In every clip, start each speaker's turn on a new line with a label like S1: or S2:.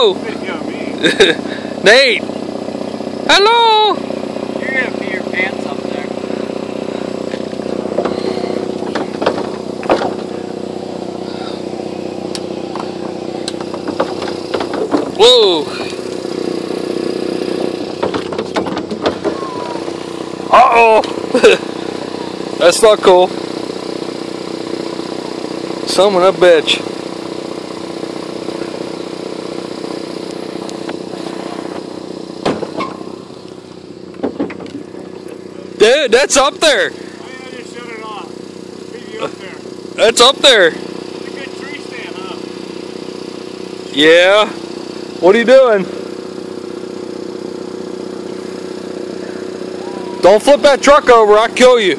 S1: Video me.
S2: Nate! Hello!
S3: You're gonna pee your pants up there.
S2: Whoa! Uh-oh! That's not cool. Son of a bitch. Dude, that's up there.
S1: I just shut it off. Video up there.
S2: That's up there.
S1: It's a good tree stand, huh?
S2: Yeah. What are you doing? Don't flip that truck over, I'll kill you.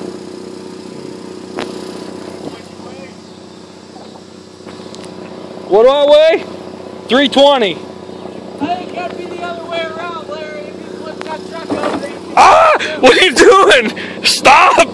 S2: What do I weigh? 320.
S3: I think it gotta be the other way around, Larry. If you flip that truck over,
S2: Ah! What are you doing? Stop!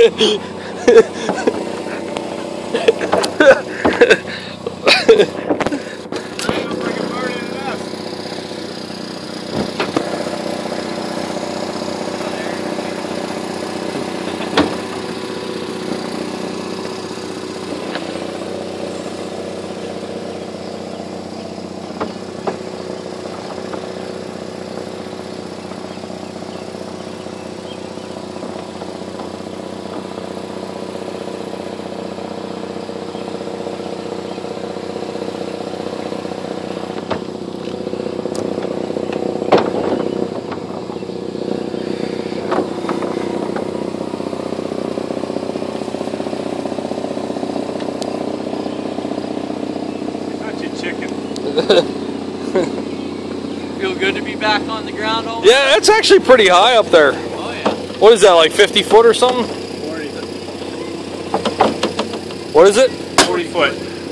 S3: feel good to be back on the ground home?
S2: Yeah, that's actually pretty high up there.
S3: Oh yeah.
S2: What is that, like 50 foot or something?
S1: 40.
S2: What is it?
S1: 40 foot.